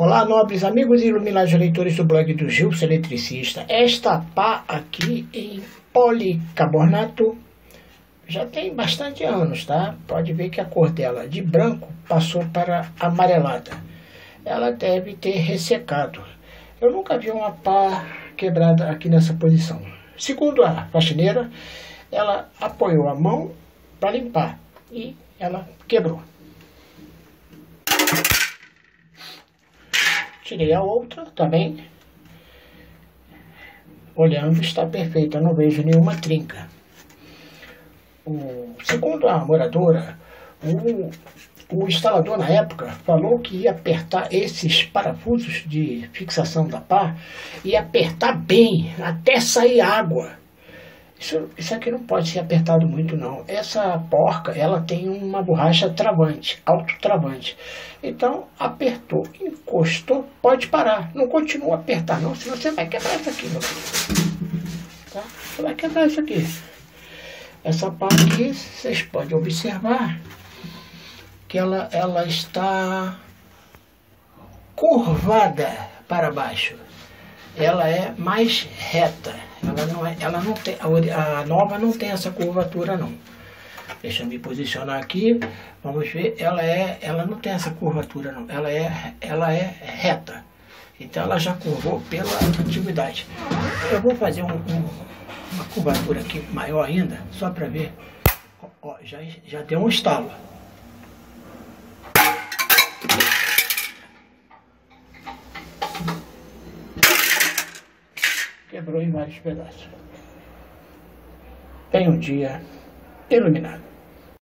Olá, nobres amigos e iluminados leitores do blog do Gilson Eletricista. Esta pá aqui em policarbonato já tem bastante anos, tá? Pode ver que a cor dela de branco passou para amarelada. Ela deve ter ressecado. Eu nunca vi uma pá quebrada aqui nessa posição. Segundo a faxineira, ela apoiou a mão para limpar e ela quebrou. Tirei a outra também. Olhando, está perfeita, não vejo nenhuma trinca. Segundo a moradora, o instalador na época falou que ia apertar esses parafusos de fixação da pá e apertar bem, até sair água. Isso aqui não pode ser apertado muito não. Essa porca, ela tem uma borracha travante, autotravante. Então, apertou, encostou, pode parar. Não continua a apertar não, senão você vai quebrar isso aqui, meu filho. Tá? Você vai quebrar isso aqui. Essa pá aqui, vocês podem observar que ela está curvada para baixo. Ela é mais reta. Ela não tem, a nova não tem essa curvatura não. Deixa eu me posicionar aqui. Vamos ver. Ela não tem essa curvatura não. Ela é reta. Então ela já curvou pela antiguidade. Eu vou fazer uma curvatura aqui maior ainda, só para ver. Ó, já deu um estalo. Quebrou em vários pedaços. Tenha um dia iluminado.